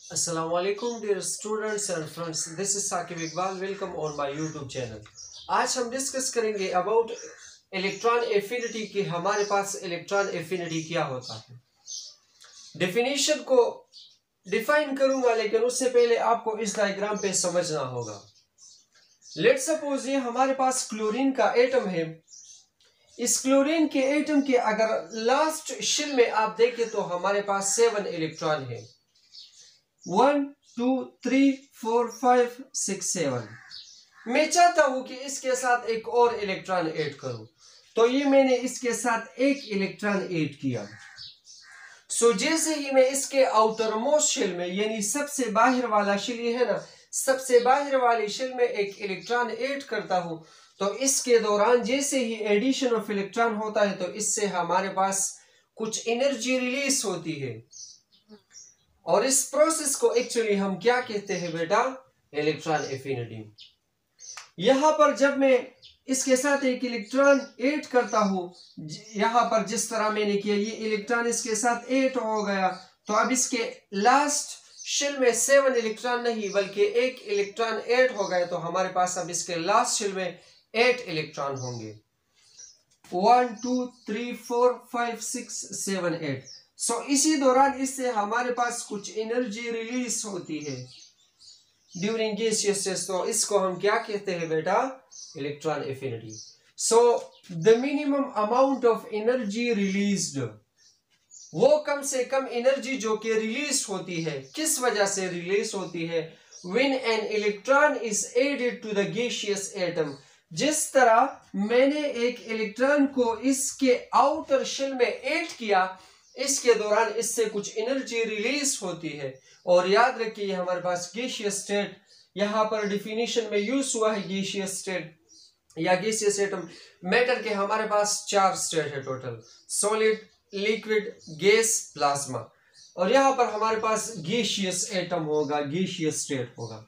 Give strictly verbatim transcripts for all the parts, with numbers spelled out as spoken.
Assalamu alaikum dear students and friends, this is Saqib Iqbal. Welcome on my YouTube channel. आज हम discuss करेंगे about electron affinity कि हमारे पास electron affinity क्या होता है। डेफिनेशन को डिफाइन करूंगा, लेकिन उससे पहले आपको इस डायग्राम पे समझना होगा। लेट्स सपोज ये हमारे पास क्लोरीन का एटम है। इस क्लोरीन के एटम के अगर लास्ट शेल में आप देखें तो हमारे पास सेवन इलेक्ट्रॉन है। One two three four five six seven. मैं चाहता हूं कि इसके साथ एक और इलेक्ट्रॉन ऐड करूं, तो ये मैंने इसके साथ एक इलेक्ट्रॉन ऐड किया। सो so, जैसे ही मैं इसके आउटर मोस्ट शेल में, यानी सबसे बाहर वाला शेल ये है ना, सबसे बाहर वाले शेल में एक इलेक्ट्रॉन ऐड करता हूं, तो इसके दौरान जैसे ही एडिशन ऑफ इलेक्ट्रॉन होता है तो इससे हमारे पास कुछ एनर्जी रिलीज होती है, और इस प्रोसेस को एक्चुअली हम क्या कहते हैं बेटा, इलेक्ट्रॉन एफिनिटी। यहां पर जब मैं इसके साथ एक इलेक्ट्रॉन ऐड करता हूं, यहां पर जिस तरह मैंने किया, ये इलेक्ट्रॉन इसके साथ ऐड हो गया, तो अब इसके लास्ट शेल में सेवन इलेक्ट्रॉन नहीं बल्कि एक इलेक्ट्रॉन ऐड हो गए, तो हमारे पास अब इसके लास्ट शेल में एट इलेक्ट्रॉन होंगे। One two three four five six seven eight. So इसी दौरान इससे हमारे पास कुछ एनर्जी रिलीज होती है ड्यूरिंग गैसियस स्टेट, तो इसको हम क्या कहते हैं बेटा, electron affinity. So the minimum amount of energy released, वो कम से कम एनर्जी जो कि रिलीज होती है, किस वजह से रिलीज होती है, when an electron is added to the gaseous atom. जिस तरह मैंने एक इलेक्ट्रॉन को इसके आउटर शेल में ऐड किया, इसके दौरान इससे कुछ एनर्जी रिलीज होती है। और याद रखिए हमारे पास गैसियस स्टेट, यहां पर डिफिनीशन में यूज हुआ है गैसियस स्टेट या गैसियस एटम। मैटर के हमारे पास चार स्टेट है total, solid, liquid, gas, plasma, और यहां पर हमारे पास गैसियस एटम होगा, गैसियस स्टेट होगा।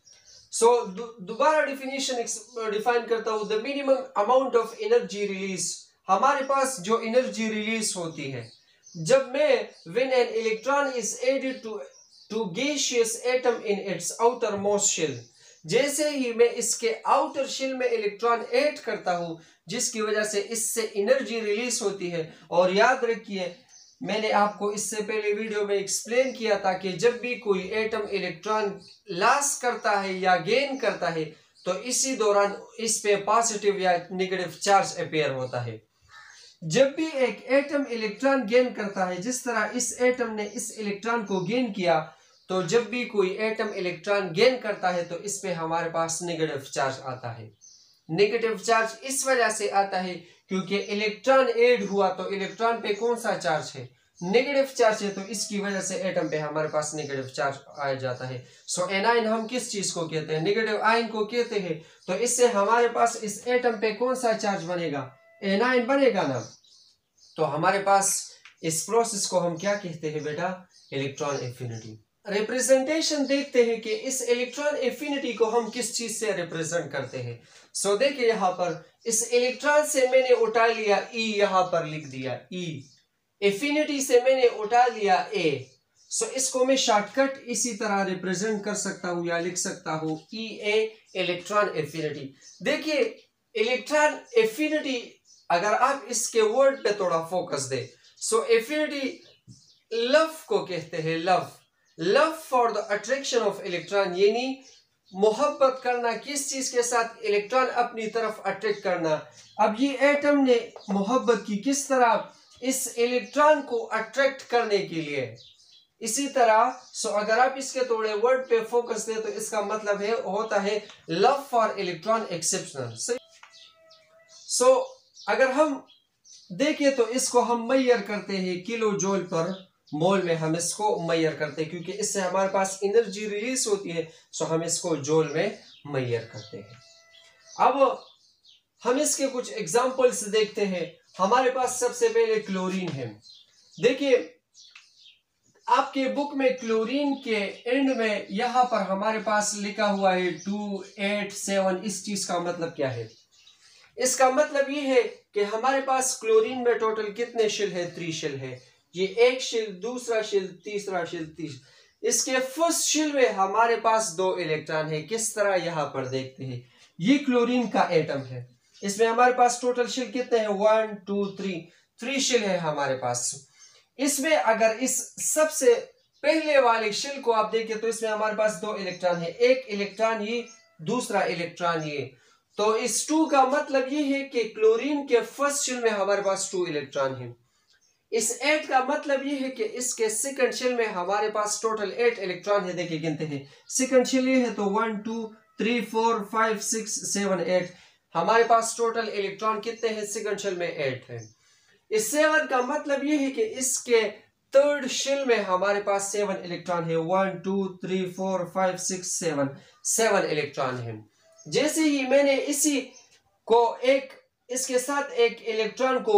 सो दोबारा डिफिनीशन डिफाइन करता हूं, the minimum amount of energy release. हमारे पास जो एनर्जी रिलीज होती है जब मैं when an electron is added to to gaseous atom in its outermost shell, जैसे ही मैं इसके आउटर शेल में इलेक्ट्रॉन ऐड करता हूं, जिसकी वजह से इससे एनर्जी रिलीज होती है। और याद रखिए मैंने आपको इससे पहले वीडियो में एक्सप्लेन किया था कि जब भी कोई एटम इलेक्ट्रॉन लॉस करता है या गेन करता है, तो इसी दौरान इस पे पॉजिटिव या नेगेटिव चार्ज अपीयर होता है। जब भी एक एटम इलेक्ट्रॉन गेन करता है, जिस तरह इस एटम ने इस इलेक्ट्रॉन को गेन किया, तो जब भी कोई एटम इलेक्ट्रॉन गेन करता है तो इस पे हमारे पास नेगेटिव चार्ज आता है। नेगेटिव चार्ज इस वजह से आता है क्योंकि इलेक्ट्रॉन ऐड हुआ, तो इलेक्ट्रॉन पे कौन सा चार्ज है, नेगेटिव चार्ज है, तो इसकी वजह से एटम पे हमारे पास नेगेटिव चार्ज आ जाता है। सो एनायन हम किस चीज को कहते हैं, नेगेटिव आयन को कहते हैं। तो इससे हमारे पास इस एटम पे कौन सा चार्ज बनेगा, एनायन बनेगा ना। तो हमारे पास इस प्रोसेस को हम क्या कहते हैं बेटा, इलेक्ट्रॉन एफिनिटी। रिप्रेजेंटेशन देखते हैं कि इस इलेक्ट्रॉन एफिनिटी को हम किस चीज से रिप्रेजेंट करते हैं। सो देखिए यहां पर इस इलेक्ट्रॉन से मैंने उठा लिया ई, यहां पर लिख दिया ई। एफिनिटी से मैंने उठा लिया ए। सो इसको मैं शॉर्टकट इसी तरह रिप्रेजेंट कर सकता हूं या लिख सकता हूं ई ए इलेक्ट्रॉन एफिनिटी। देखिए इलेक्ट्रॉन एफिनिटी, अगर आप इसके वर्ड पे थोड़ा फोकस दे, सो एफिनिटी लव को कहते हैं, love love for the attraction of electron, यानी मोहब्बत करना, किस चीज के साथ, इलेक्ट्रॉन अपनी तरफ अट्रैक्ट करना। अब ये एटम ने मोहब्बत की किस तरह, इस इलेक्ट्रॉन को अट्रैक्ट करने के लिए। इसी तरह सो अगर आप इसके थोड़े वर्ड पे फोकस दे तो इसका मतलब है होता है love for electron exceptional. So अगर हम देखें तो इसको हम मैयर करते हैं किलो जूल पर मोल में, हम इसको मैयर करते हैं क्योंकि इससे हमारे पास एनर्जी रिलीज होती है। सो हम इसको जूल में मैयर करते हैं। अब हम इसके कुछ एग्जांपल्स देखते हैं। हमारे पास सबसे पहले क्लोरीन है। देखिए आपके बुक में क्लोरीन के एंड में यहां पर हमारे पास लिखा हुआ है टू एट सेवन। इस चीज का मतलब क्या है, इसका मतलब ये है कि हमारे पास क्लोरीन में टोटल कितने शेल है, थ्री शेल है। ये एक शेल, दूसरा शेल, तीसरा शेल, तीसरा इसके फर्स्ट शेल में हमारे पास दो इलेक्ट्रॉन है। किस तरह यहां पर देखते हैं, ये क्लोरीन का एटम है, इसमें हमारे पास टोटल शेल कितने हैं, one two three, three shell है हमारे पास। इसमें अगर इस सबसे पहले वाले शेल को आप देखें तो इसमें हमारे पास दो इलेक्ट्रॉन है, एक इलेक्ट्रॉन ये, दूसरा इलेक्ट्रॉन ये। तो इस टू का मतलब ये है कि क्लोरीन के फर्स्ट शेल में हमारे पास टू इलेक्ट्रॉन है। इस एट का मतलब ये है कि इसके सेकंड शेल में हमारे पास टोटल एट इलेक्ट्रॉन है। देखिए गिनते हैं, सेकंड शेल ये है तो one two three four five six seven eight, हमारे पास टोटल इलेक्ट्रॉन कितने हैं सेकंड शेल में, एट है। इस सेवन का मतलब ये है कि इसके थर्ड शेल में हमारे पास सेवन इलेक्ट्रॉन है, one two three four five six seven, seven electron है। जैसे ही मैंने इसी को एक इसके साथ एक इलेक्ट्रॉन को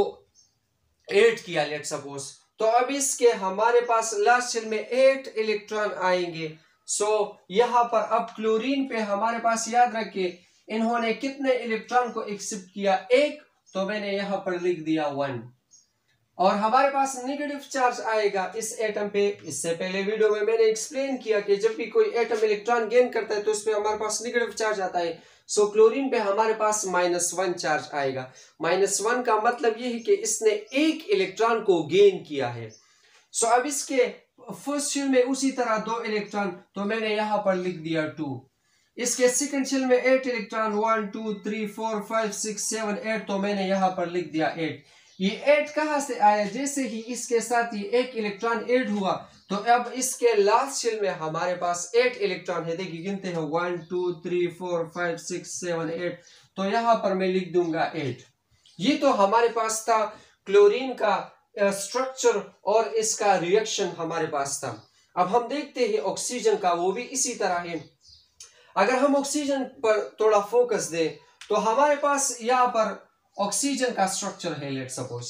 ऐड किया लेट सपोज, तो अब इसके हमारे पास लास्ट शेल में एट इलेक्ट्रॉन आएंगे। सो यहां पर अब क्लोरीन पे हमारे पास याद रखिए इन्होंने कितने इलेक्ट्रॉन को एक्सेप्ट किया, एक, तो मैंने यहां पर लिख दिया वन। और हमारे पास नेगेटिव चार्ज आएगा इस एटम पे। इससे पहले वीडियो में मैंने एक्सप्लेन किया कि जब भी कोई एटम इलेक्ट्रॉन गेन करता है तो उस पे हमारे पास नेगेटिव चार्ज आता है। सो क्लोरीन पे हमारे पास माइनस वन चार्ज आएगा। माइनस वन का मतलब ये है कि इसने एक इलेक्ट्रॉन को गेन किया है। सो अब इसके फर्स्ट शेल में उसी तरह दो इलेक्ट्रॉन, तो मैंने यहां पर लिख दिया टू। इसके सेकंड शेल में eight electron, one two three four five six seven eight, तो मैंने यहां पर लिख दिया एट। ये एट कहां से आया, जैसे ही इसके साथ ये एक इलेक्ट्रॉन ऐड हुआ तो अब इसके लास्ट शेल में हमारे पास एट इलेक्ट्रॉन है। देखिए गिनते हैं, one two three four five six seven eight, तो यहां पर मैं लिख दूंगा एट। ये तो हमारे पास था क्लोरीन का स्ट्रक्चर और इसका रिएक्शन हमारे पास था। अब हम देखते हैं ऑक्सीजन का, वो भी इसी तरह है। अगर हम ऑक्सीजन पर थोड़ा फोकस दें तो हमारे पास यहां पर ऑक्सीजन का स्ट्रक्चर है लेट सपोज,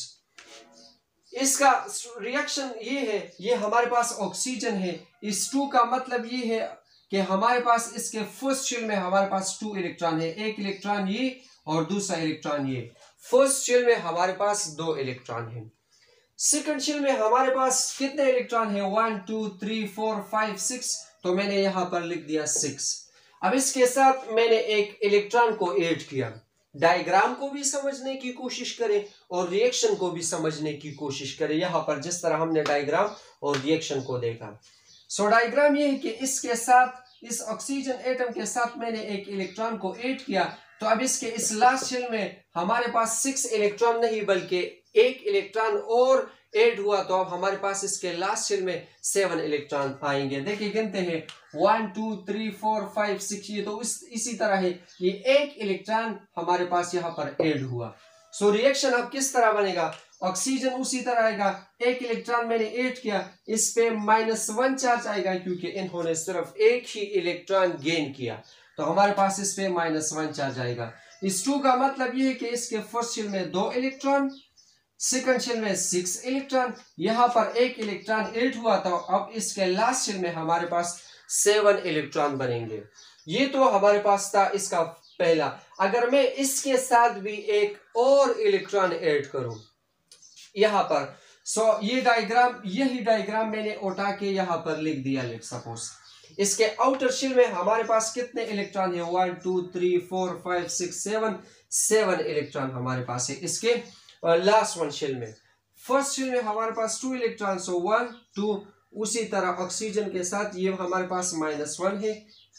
इसका रिएक्शन ये है, ये हमारे पास ऑक्सीजन है। इस टू का मतलब ये है कि हमारे पास इसके फर्स्ट शेल में हमारे पास टू इलेक्ट्रॉन है, एक इलेक्ट्रॉन ये और दूसरा इलेक्ट्रॉन ये। फर्स्ट शेल में हमारे पास दो इलेक्ट्रॉन है। सेकंड शेल में हमारे पास कितने इलेक्ट्रॉन है, one two three four five six, तो मैंने यहां पर लिख दिया सिक्स। अब इसके साथ मैंने एक इलेक्ट्रॉन को ऐड किया। डायग्राम को भी समझने की कोशिश करें और रिएक्शन को भी समझने की कोशिश करें, यहां पर जिस तरह हमने डायग्राम और रिएक्शन को देखा। सो डायग्राम ये है कि इसके साथ इस ऑक्सीजन एटम के साथ मैंने एक इलेक्ट्रॉन को ऐड किया, तो अब इसके इस लास्ट शेल में हमारे पास सिक्स इलेक्ट्रॉन नहीं बल्कि एक इलेक्ट्रॉन और ऐड हुआ, तो अब हमारे पास इसके लास्ट शेल में सेवन इलेक्ट्रॉन आएंगे। देखिए गिनते हैं, one two three four five six, ये तो इस, इसी तरह है, ये एक इलेक्ट्रॉन हमारे पास यहाँ पर ऐड हुआ। सो रिएक्शन अब किस तरह बनेगा, ऑक्सीजन उसी तरह आएगा, एक इलेक्ट्रॉन मैंने ऐड किया, इस पे माइनस वन चार्ज आएगा क्योंकि इन्होंने सिर्फ एक ही इलेक्ट्रॉन गेन किया, तो हमारे पास इस पे माइनस वन चार्ज आएगा। इस टू का मतलब ये है कि इसके फर्स्ट शेल में दो इलेक्ट्रॉन, सेकंड शेल में सिक्स इलेक्ट्रॉन, यहां पर एक इलेक्ट्रॉन ऐड हुआ, तो अब इसके लास्ट शेल में हमारे पास सेवन इलेक्ट्रॉन बनेंगे। ये तो हमारे पास था इसका पहला। अगर मैं इसके साथ भी एक और इलेक्ट्रॉन ऐड करूं यहां पर, सो ये डायग्राम, यही डायग्राम मैंने उठा के यहां पर लिख दिया लेट सपोज। इसके आउटर शेल में हमारे पास कितने इलेक्ट्रॉन है, one two three four five six seven, seven electron हमारे पास है इसके लास्ट वन शेल में। फर्स्ट शेल में हमारे पास two electron, so one two, उसी तरह ऑक्सीजन के साथ ये हमारे पास माइनस वन है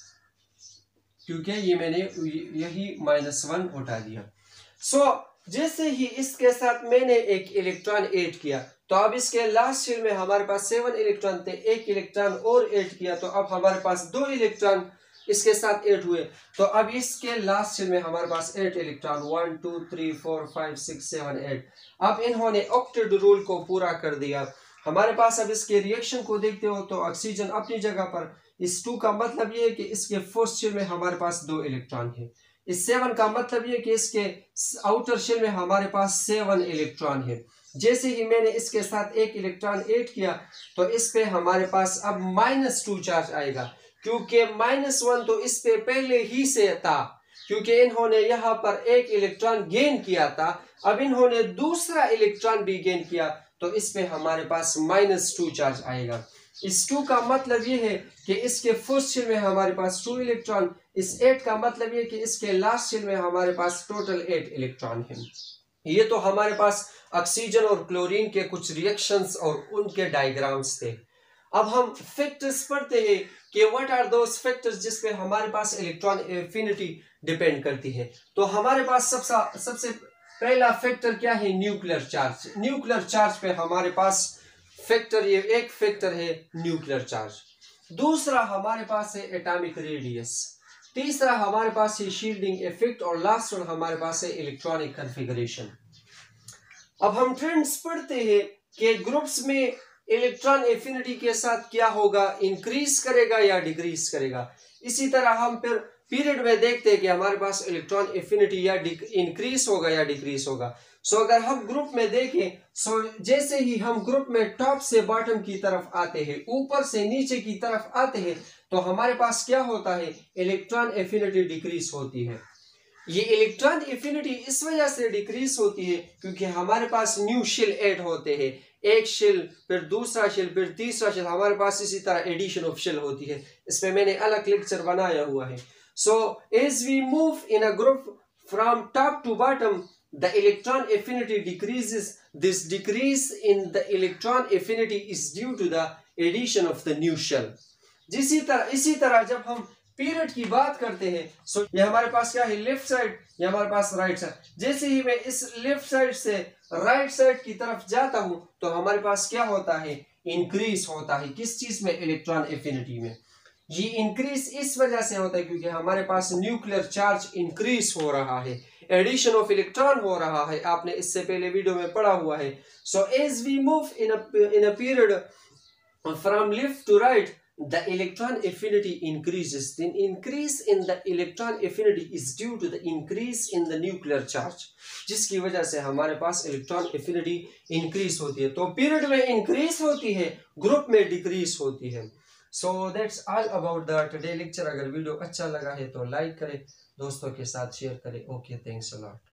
क्योंकि ये मैंने यही माइनस वन उठा दिया। सो so, जैसे ही इसके साथ मैंने एक इलेक्ट्रॉन ऐड किया, तो अब इसके लास्ट शेल में हमारे पास सेवन इलेक्ट्रॉन थे, एक इलेक्ट्रॉन और ऐड किया, तो अब हमारे पास दो इलेक्ट्रॉन इसके साथ ऐड हुए, तो अब इसके लास्ट शेल में हमारे पास eight electron, one two three four five six seven eight. अब इन्होंने ऑक्टेट रूल को पूरा कर दिया हमारे पास। अब इसके रिएक्शन को देखते हो तो ऑक्सीजन अपनी जगह पर, इस टू का मतलब ये है कि इसके फर्स्ट शेल में हमारे पास दो इलेक्ट्रॉन है, इस सेवन का मतलब ये कि इसके आउटर शेल में हमारे पास सेवन इलेक्ट्रॉन है। जैसे ही मैंने इसके साथ एक इलेक्ट्रॉन ऐड किया, तो इस पे हमारे पास अब माइनस टू चार्ज आएगा क्योंकि माइनस वन तो इस पे पहले ही से था, क्योंकि इन्होंने यहाँ पर एक इलेक्ट्रॉन गेन किया था, अब इन्होंने दूसरा इलेक्ट्रॉन भी गेन किया, तो इस पे हमारे पास माइनस टू चार्ज आएगा। इस टू का मतलब ये है कि इसके फर्स्ट शेल में हमारे पास टू इलेक्ट्रॉन, इस एट का मतलब ये कि इसके लास्ट शेल में हमारे पास टोटल एट इलेक्ट्रॉन है। ये तो हमारे पास ऑक्सीजन और क्लोरीन के कुछ रिएक्शंस और उनके डायग्राम्स थे। अब हम फैक्टर्स पढ़ते हैं कि व्हाट आर दोस फैक्टर्स जिस पे हमारे पास इलेक्ट्रॉन एफिनिटी डिपेंड करती है। तो हमारे पास सबसे सबसे पहला फैक्टर क्या है? Nuclear charge. न्यूक्लियर चार्ज पे हमारे पास फैक्टर, ये एक फैक्टर है न्यूक्लियर चार्ज। दूसरा हमारे पास है एटॉमिक रेडियस। तीसरा हमारे पास है शील्डिंग इफेक्ट और लास्ट वन हमारे पास है इलेक्ट्रॉनिक कॉन्फ़िगरेशन। अब हम ट्रेंड्स पढ़ते हैं कि ग्रुप्स में इलेक्ट्रॉन एफिनिटी के साथ क्या होगा, इंक्रीज करेगा या डिक्रीज करेगा। इसी तरह हम फिर पीरियड में देखते हैं कि हमारे पास इलेक्ट्रॉन एफिनिटी या इंक्रीज होगा या डिक्रीज होगा। सो so, अगर हम ग्रुप में देखें, सो so, जैसे ही हम ग्रुप में टॉप से बॉटम की तरफ आते हैं, ऊपर से नीचे की तरफ आते हैं, तो हमारे पास क्या होता है? इलेक्ट्रॉन एफिनिटी डिक्रीज होती है। ये इलेक्ट्रॉन एफिनिटी इस वजह से डिक्रीज होती है क्योंकि हमारे पास न्यू शेल ऐड होते हैं, एक शेल फिर दूसरा शेल फिर तीसरा शेल, हमारे पास इसी तरह एडिशन ऑफ शेल होती है। इसमें मैंने अलग लेक्चर बनाया हुआ है। So as we move in a group from top to bottom, the electron affinity decreases. This decrease in the electron affinity is due to the addition of the new shell. जिसी तरह इसी तरह जब हम period की बात करते हैं, सो ये हमारे पास क्या है? लेफ्ट साइड, ये हमारे पास राइट साइड। जैसे ही मैं इस लेफ्ट साइड से राइट साइड की तरफ जाता हूं तो हमारे पास क्या होता है? इंक्रीज होता है। किस चीज में? इलेक्ट्रॉन एफिनिटी में। ये इंक्रीज इस वजह से होता है क्योंकि हमारे पास न्यूक्लियर चार्ज इंक्रीज हो रहा है, एडिशन ऑफ इलेक्ट्रॉन हो रहा है। आपने इससे पहले वीडियो में पढ़ा हुआ है। So as we move in in a period from left to right, the electron affinity increases. The increase in the electron affinity is due to the increase in the nuclear charge, जिसकी वजह से हमारे पास electron affinity increase होती है। तो period में increase होती है, ग्रुप में डिक्रीज होती है। So that's all about the today lecture. अगर वीडियो अच्छा लगा है तो लाइक करें, दोस्तों के साथ शेयर करें। Okay, thanks a lot.